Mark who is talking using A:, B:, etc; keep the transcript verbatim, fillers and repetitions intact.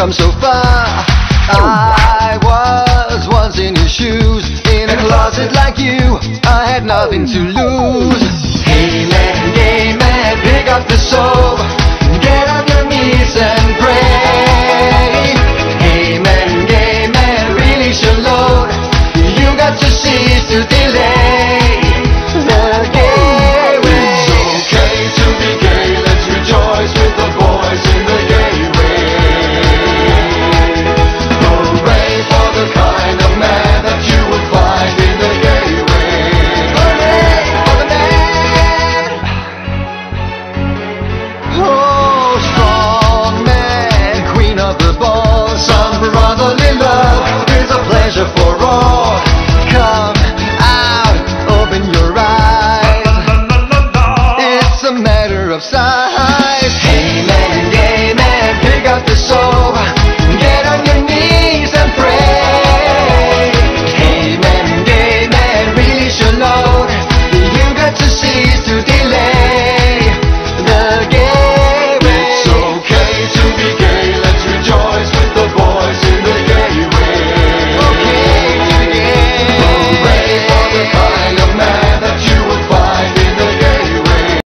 A: come so far. I was once in your shoes, in a closet like you, I had nothing to lose. Hey man, gay man, pick up the soul, get on your knees and pray. Hey man, gay man, release your load, you got to cease to delay. The gay way. It's okay to be gay, let's rejoice with the boys in the gay way. Hooray for the kind of man that you will find in the gay way. Hooray for the man. Oh, strong man, queen of the ball, some brotherly love is a pleasure for all.